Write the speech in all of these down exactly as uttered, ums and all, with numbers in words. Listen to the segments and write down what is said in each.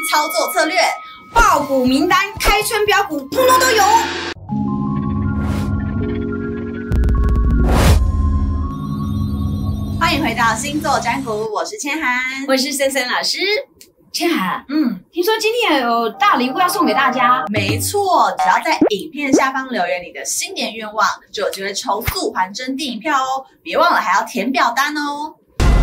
操作策略，爆股名单、开圈标股，通通都有。欢迎回到星座占卜，我是千涵， 我是森森老师。千涵， 嗯， 听说今天有大礼物要送给大家。 没错，只要在影片下方留言你的新年愿望，就有机会抽速还真电影票哦。别忘了还要填表单哦。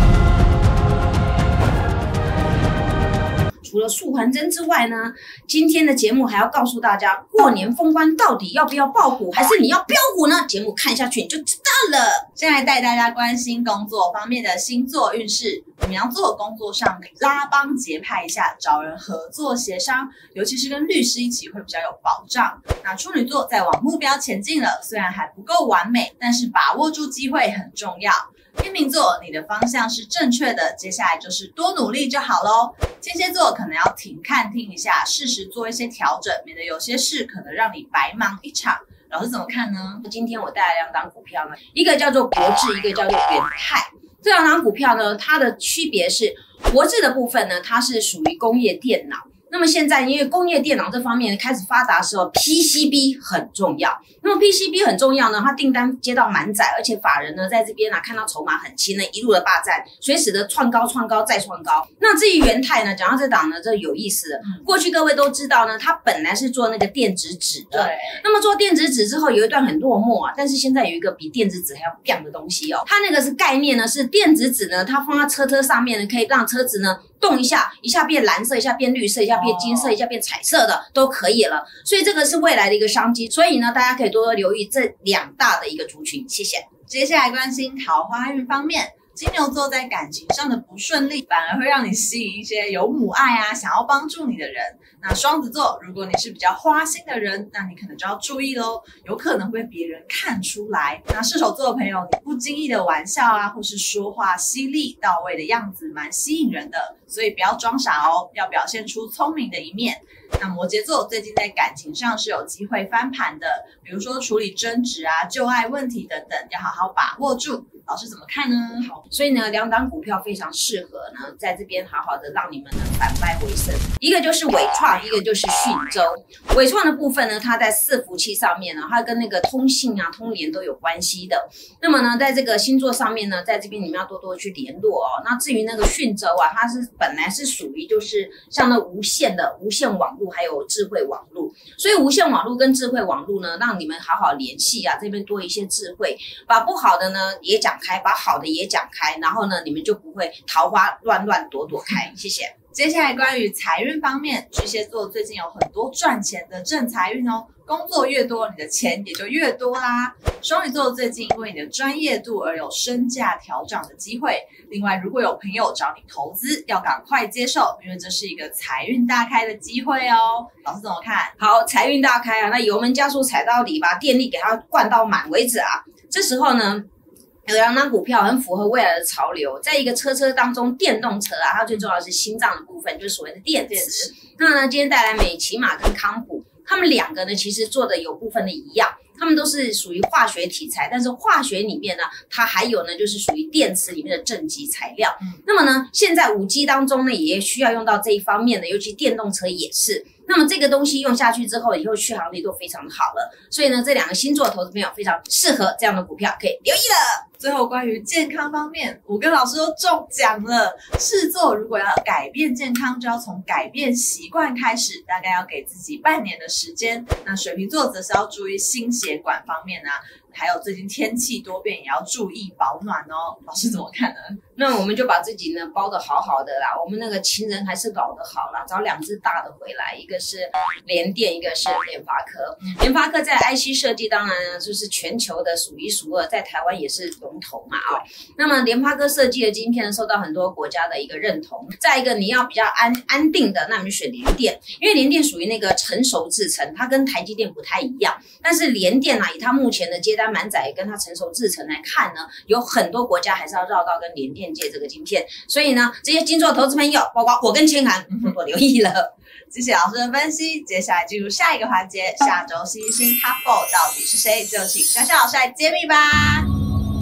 除了速还真之外呢，今天的节目还要告诉大家，过年封关到底要不要爆股，还是你要标股呢？节目看下去你就知道了。 现在带大家关心工作方面的星座运势，你们要做工作上拉帮结派一下，找人合作协商，尤其是跟律师一起会比较有保障。那处女座在往目标前进了，虽然还不够完美，但是把握住机会很重要。天秤座，你的方向是正确的，接下来就是多努力就好咯。天蝎座可能要停看听一下，适时做一些调整，免得有些事可能让你白忙一场。老师怎么看呢？ 今天我带来两档股票呢，一个叫做国智，一个叫做元泰。这两档股票呢，它的区别是，国智的部分呢，它是属于工业电脑。那么现在因为工业电脑这方面开始发达的时候 ，P C B 很重要。那么 P C B 很重要呢，它订单接到满载，而且法人呢在这边呢、啊、看到筹码很轻呢，一路的霸占，所以使得创高、创高再创高。那至于元泰呢，讲到这档呢，这有意思了。过去各位都知道呢，它本来是做那个电子纸的， 对。 那么做电子纸之后有一段很落寞啊，但是现在有一个比电子纸还要棒的东西哦。它那个是概念呢，是电子纸呢，它放在车车上面呢，可以让车子呢动一下，一下变蓝色，一下变绿色，一下变金色，一下变彩色的都可以了。所以这个是未来的一个商机，所以呢，大家可以多多留意这两大的一个族群。谢谢。 接下来关心桃花运方面，金牛座在感情上的不顺利，反而会让你吸引一些有母爱啊，想要帮助你的人。那双子座，如果你是比较花心的人，那你可能就要注意咯，有可能会被别人看出来。那射手座的朋友，你不经意的玩笑啊，或是说话犀利到位的样子，蛮吸引人的，所以不要装傻哦，要表现出聪明的一面。那摩羯座最近在感情上是有机会翻盘的，比如说处理争执啊、旧爱问题等等，要好好把握住。老师怎么看呢？ 好，所以呢，两档股票非常适合呢，在这边好好的让你们呢反败为胜。一个就是伟创，一个就是讯州。伟创的部分呢，它在伺服器上面呢，它跟那个通信啊、通联都有关系的。那么呢，在这个星座上面呢，在这边你们要多多去联络哦。那至于那个讯州啊，它是本来是属于就是像那无线的无线网络，还有智慧网络。所以无线网络跟智慧网络呢，让你们好好联系啊，这边多一些智慧，把不好的呢也讲开，把好的也讲开，然后呢，你们就不会桃花乱乱朵朵开。谢谢。 接下来关于财运方面，巨蟹座最近有很多赚钱的正财运哦，工作越多，你的钱也就越多啦。双鱼座最近因为你的专业度而有身价调涨的机会。另外，如果有朋友找你投资，要赶快接受，因为这是一个财运大开的机会哦。老师怎么看？ 好，财运大开啊，那油门加速踩到底，把电力给它灌到满为止啊。这时候呢，有两档股票很符合未来的潮流，在一个车车当中，电动车啊，它最重要的是心脏的部分，就是所谓的电池。那呢，今天带来美骑马跟康普，他们两个呢，其实做的有部分的一样，他们都是属于化学题材，但是化学里面呢，它还有呢，就是属于电池里面的正极材料。嗯、那么呢，现在 五 G 当中呢，也需要用到这一方面的，尤其电动车也是。那么这个东西用下去之后，以后续航力都非常好了，所以呢，这两个星座的投资朋友非常适合这样的股票，可以留意了。 最后关于健康方面，我跟老师都中奖了。狮子座如果要改变健康，就要从改变习惯开始，大概要给自己半年的时间。那水瓶座则是要注意心血管方面啊，还有最近天气多变，也要注意保暖哦。老师怎么看呢？ 那我们就把自己呢包得好好的啦，我们那个情人还是搞得好啦，找两只大的回来，一个是联电，一个是联发科。联发科在 I C 设计当然呢就是全球的数一数二，在台湾也是龙头嘛啊、哦。那么联发科设计的晶片受到很多国家的一个认同。再一个你要比较安安定的，那你就选联电，因为联电属于那个成熟制程，它跟台积电不太一样。但是联电啊，以它目前的接单满载跟它成熟制程来看呢，有很多国家还是要绕道跟联电借这个晶片，所以呢，这些金座投资朋友，包括我跟千涵，多多留意了。 谢谢老师的分析，接下来进入下一个环节，下周星星 Top 到底是谁？就请小小老师来揭秘吧。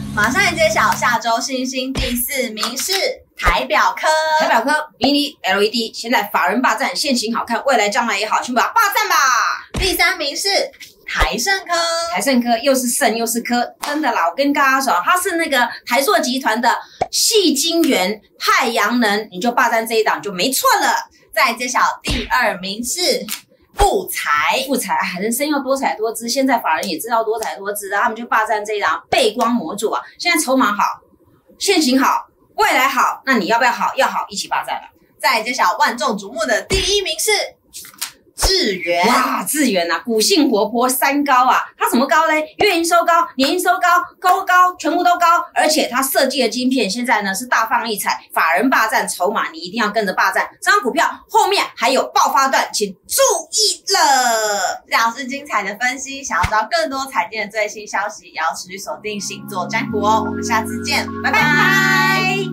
马上来揭晓下周星星第四名是台表科。 台表科迷你 L E D， 现在法人霸占，现行好看，未来将来也好，全部把它霸占吧。 第三名是台盛科。 台盛科又是盛又是科，真的啦，我跟大家说，它是那个台塑集团的矽晶圆太阳能，你就霸占这一档就没错了。 再揭晓第二名是富材。 富材啊，人生要多彩多姿，现在法人也知道多彩多姿，他们就霸占这一档背光模组啊。现在筹码好，现行好，未来好，那你要不要好？要好，一起霸占了。 再揭晓万众瞩目的第一名是智原。 哇，智原啊，股性活泼，三高啊，它怎么高嘞？月营收高，年营收高，高高全部都高，而且它设计的晶片现在呢是大放异彩，法人霸占筹码，你一定要跟着霸占。这张股票后面还有爆发段，请注意了。 这样是精彩的分析，想要知道更多财经的最新消息，也要持续锁定星座占卜哦。我们下次见，拜拜。